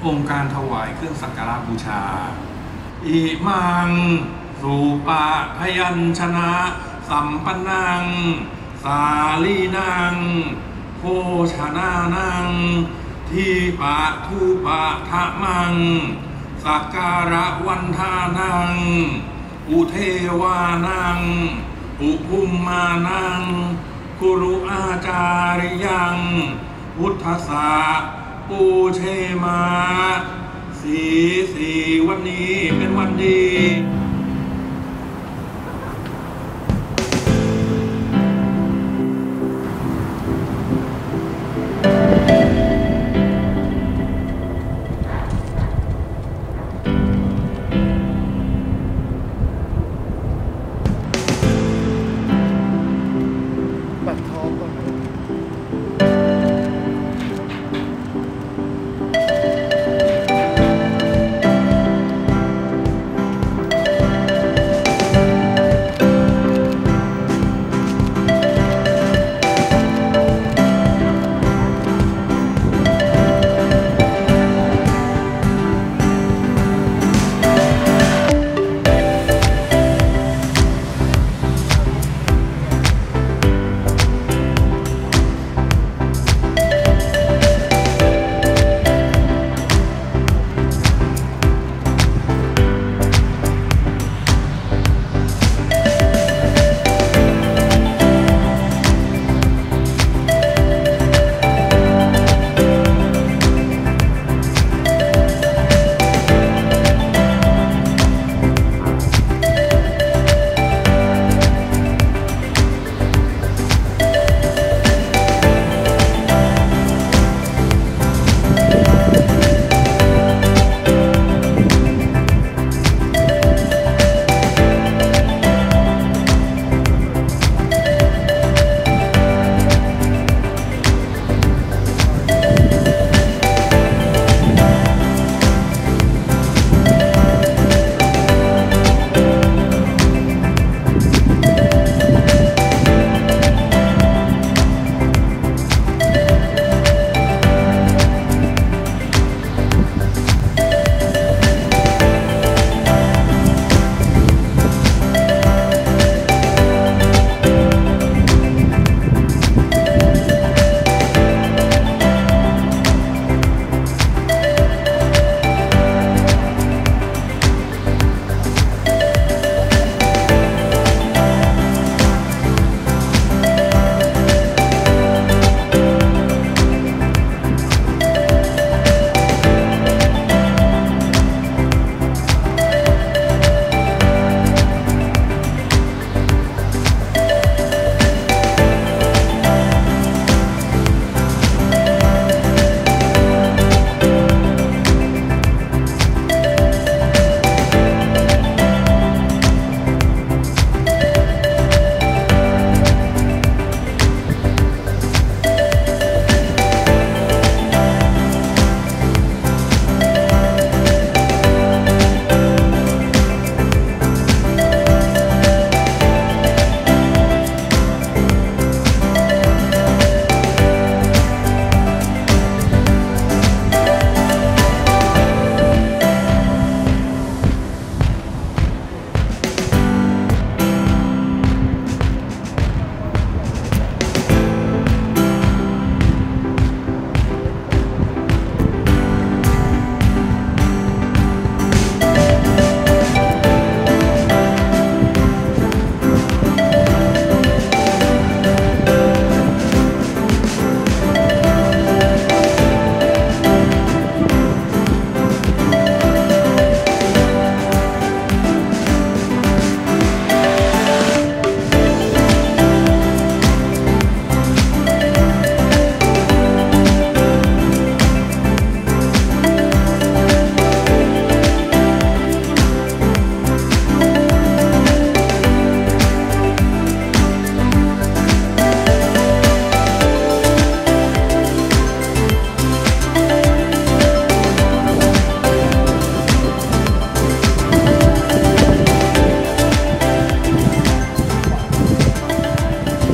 องค์การถวายเครื่องสักการะบูชาอิมังสุปะพยัญชนะสัมปันนังสาลีนังโภชนานังทีปะทุปะทะมังสักการะวันทานังอุเทวานังอุภูมมานังกุรุอาจาริยังพุทธสาปูเชมาสีวันนี้เป็นวันดี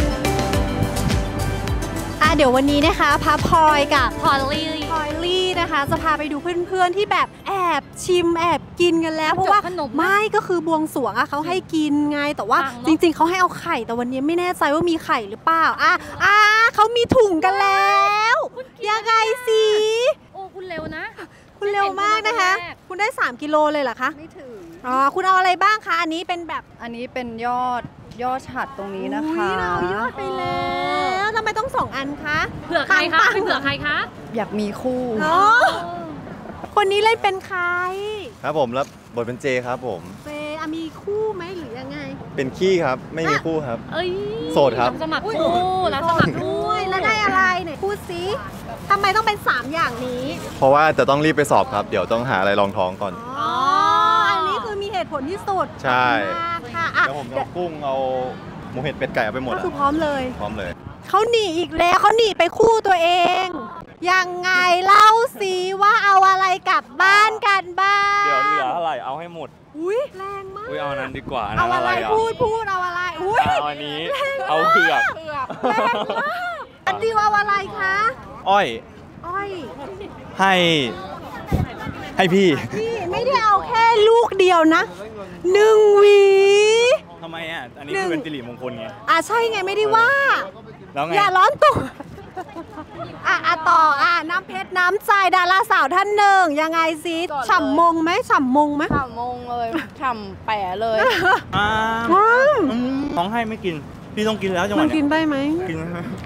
เดี๋ยววันนี้นะคะพระพลอยกับพอลลี่นะคะนะคะจะพาไปดูเพื่อนๆที่แบบแอบชิมแอบกินกันแล้วเพราะว่าไม่ก็คือบวงสรวงอะเขาให้กินไงแต่ว่าจริงๆเขาให้เอาไข่แต่วันนี้ไม่แน่ใจว่ามีไข่หรือเปล่าเขามีถุงกันแล้วยังไงสิโอ้คุณเร็วนะคุณเร็วมากนะคะคุณได้3 กิโลเลยเหรอคะไม่ถึงคุณเอาอะไรบ้างคะอันนี้เป็นแบบอันนี้เป็นยอดฉัดตรงนี้นะคะเรายอดไปแล้วทำไมต้อง2 อันคะเผื่อใครคะเผื่อใครคะอยากมีคู่คนนี้เล่นเป็นใครครับผมรับบทเป็นเจครับผมเจมีคู่ไหมหรือยังไงเป็นขี้ครับไม่มีคู่ครับโสดครับสมัครคู่แล้วสมัครด้วยแล้วได้อะไรเนี่ยพูดสิทำไมต้องเป็น3 อย่างนี้เพราะว่าจะต้องรีบไปสอบครับเดี๋ยวต้องหาอะไรรองท้องก่อนอันนี้คือมีเหตุผลที่สุดใช่ค่ะแล้วผมเอากุ้งเอาหมูเห็ดเป็ดไก่เอาไปหมดก็คือพร้อมเลยเขาหนีอีกแล้วเขาหนีไปคู่ตัวเองยังไงเล่าสิว่าเอาอะไรกลับบ้านกันบ้างเดี๋ยวเหลืออะไรเอาให้หมดอุ้ยแรงมากเอานั้นดีกว่าเอาอะไรพูดเอาอะไรอุ้ยเอาอันนี้เอาเผือกแรงมากอันดีว่าอะไรคะอ้อยให้พี่ไม่ได้เอาแค่ลูกเดียวนะ1 หวีทำไมอันนี้คือเป็นสิริมงคลไงใช่ไงไม่ได้ว่าแล้วไงอย่าร้อนตัวต่อน้ำเพชรน้ำใจดาราสาวท่านหนึ่งยังไงสิฉ่ำมงไหมฉ่ำมงเลยฉ่ำแปะเลยน้องให้ไม่กินพี่ต้องกินแล้วจังหวะนี้กินได้ไหมกิน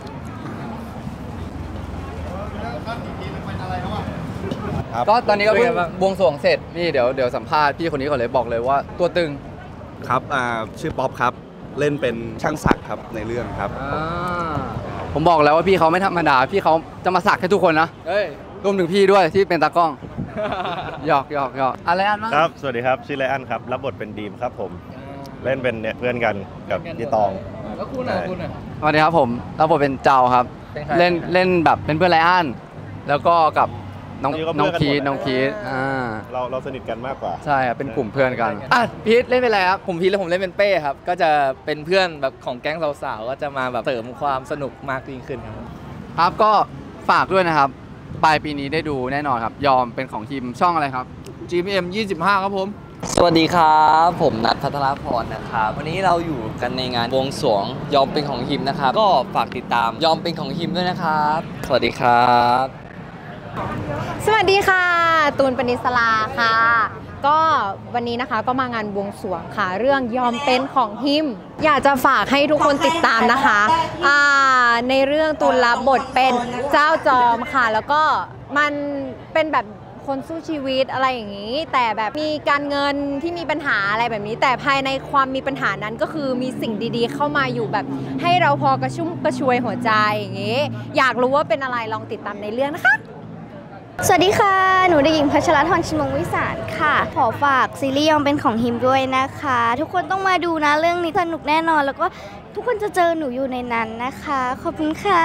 ก็ตอนนี้ก็เพิ่งบวงสรวงเสร็จนี่เดี๋ยวสัมภาษณ์พี่คนนี้ก่อนเลยบอกเลยว่าตัวตึงครับชื่อป๊อปครับเล่นเป็นช่างศักดิ์ครับในเรื่องครับผมบอกแล้วว่าพี่เขาไม่ธรรมดาพี่เขาจะมาสักให้ทุกคนนะรวมถึงพี่ด้วยที่เป็นตากล้องหยอกอะไรอันบ้างครับสวัสดีครับชื่อไรอันครับรับบทเป็นดีมครับผมเล่นเป็นเนี่ยเพื่อนกันกับพี่ตองแล้วคุณสวัสดีครับผมรับบทเป็นเจ้าครับเล่นแบบเป็นเพื่อนไรอันแล้วก็กับน้องพีทเราสนิทกันมากกว่าใช่ครับเป็นกลุ่มเพื่อนกันพีทเล่นเป็นอะไรครับผมพีทแล้วผมเล่นเป็นเป้ครับก็จะเป็นเพื่อนแบบของแก๊งสาวๆก็จะมาแบบเสริมความสนุกมากยิ่งขึ้นครับก็ฝากด้วยนะครับปลายปีนี้ได้ดูแน่นอนครับยอมเป็นของทีมช่องอะไรครับ GMM 25ครับผมสวัสดีครับผมนัทภัทรพรนะครับวันนี้เราอยู่กันในงานบวงสรวงยอมเป็นของฮิมนะครับก็ฝากติดตามยอมเป็นของฮิมด้วยนะครับสวัสดีครับสวัสดีค่ะตูนปณิสลาค่ะก็วันนี้นะคะก็มางานบวงสรวงค่ะเรื่องยอมเป็นของฮิมอยากจะฝากให้ทุกคนติดตามนะคะในเรื่องตูนรับบทเป็นเจ้าจอมค่ะแล้วก็มันเป็นแบบคนสู้ชีวิตอะไรอย่างนี้แต่แบบมีการเงินที่มีปัญหาอะไรแบบนี้แต่ภายในความมีปัญหานั้นก็คือมีสิ่งดีๆเข้ามาอยู่แบบให้เราพอกระชุ่มกระชวยหัวใจอย่างนี้อยากรู้ว่าเป็นอะไรลองติดตามในเรื่องนะคะสวัสดีค่ะหนูเด็กหญิงพัชรธร ชิมงวิสารค่ะขอฝากซีรีส์ยอมเป็นของฮิมด้วยนะคะทุกคนต้องมาดูนะเรื่องนี้สนุกแน่นอนแล้วก็ทุกคนจะเจอหนูอยู่ในนั้นนะคะขอบคุณค่ะ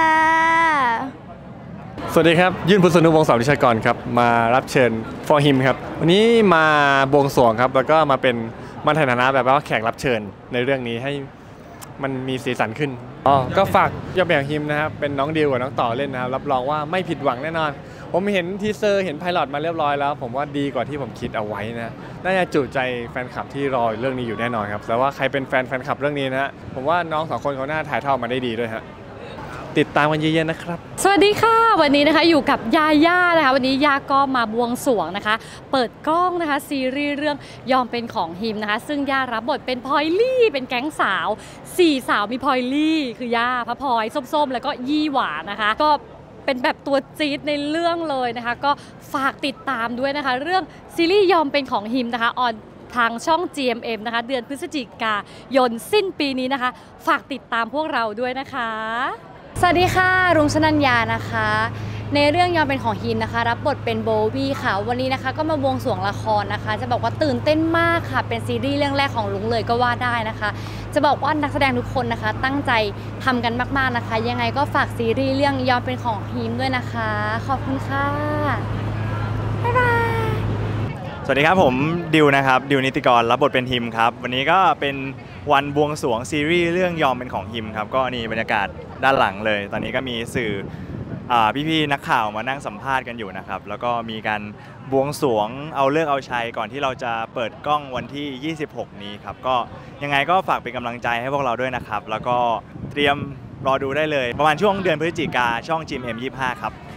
สวัสดีครับยื่นพุทธนุวงศ์สาวดิชากรครับมารับเชิญ for him ครับวันนี้มาบวงสรวงครับแล้วก็มาเป็นมาในฐานะแบบว่าแขกรับเชิญในเรื่องนี้ให้มันมีสีสันขึ้นก็ฝากยอมเป็นของฮิมนะครับเป็นน้องดิวกับน้องต่อเล่นนะครับรับรองว่าไม่ผิดหวังแน่นอนผมเห็นทีเซอร์เห็นไพลอตมาเรียบร้อยแล้วผมว่าดีกว่าที่ผมคิดเอาไว้นะน่าจะจุใจแฟนคลับที่รอเรื่องนี้อยู่แน่นอนครับแต่ว่าใครเป็นแฟนคลับเรื่องนี้นะผมว่าน้อง2 คนเขาน่าถ่ายทอดมาได้ดีด้วยฮะติดตามกันเยอะๆนะครับสวัสดีค่ะวันนี้นะคะอยู่กับยาย่านะคะวันนี้ยาก็มาบวงสรวงนะคะเปิดกล้องนะคะซีรีส์เรื่องยอมเป็นของฮิมนะคะซึ่งย่ารับบทเป็นพลอยลี่เป็นแก๊งสาว4 สาวมีพลอยลี่คือย่าพระพลอยส้มๆแล้วก็ยี่หวานะคะก็เป็นแบบตัวจี๊ดในเรื่องเลยนะคะก็ฝากติดตามด้วยนะคะเรื่องซีรีส์ยอมเป็นของฮิมนะคะออนทางช่อง GMM นะคะเดือนพฤศจิกายนสิ้นปีนี้นะคะฝากติดตามพวกเราด้วยนะคะสวัสดีค่ะรุ้งชนัญญานะคะในเรื่องยอมเป็นของฮิมนะคะรับบทเป็นโบวี่ค่ะวันนี้นะคะก็มาบวงสรวงละครนะคะจะบอกว่าตื่นเต้นมากค่ะเป็นซีรีส์เรื่องแรกของลุงเลยก็ว่าได้นะคะจะบอกว่านักแสดงทุกคนนะคะตั้งใจทำกันมากๆนะคะยังไงก็ฝากซีรีส์เรื่องยอมเป็นของฮิมด้วยนะคะขอบคุณค่ะบ๊ายบายสวัสดีครับผมดิวนะครับดิวนิติกรรับบทเป็นฮิมครับวันนี้ก็เป็นวันบวงสรวงซีรีส์เรื่องยอมเป็นของฮิมครับก็นี่บรรยากาศด้านหลังเลยตอนนี้ก็มีสื่อพี่ๆนักข่าวมานั่งสัมภาษณ์กันอยู่นะครับแล้วก็มีการบวงสรวงเอาเลิกเอาชัยก่อนที่เราจะเปิดกล้องวันที่ 26 นี้ครับก็ยังไงก็ฝากเป็นกำลังใจให้พวกเราด้วยนะครับแล้วก็เตรียมรอดูได้เลยประมาณช่วงเดือนพฤศจิกาช่อง GMM25 ครับ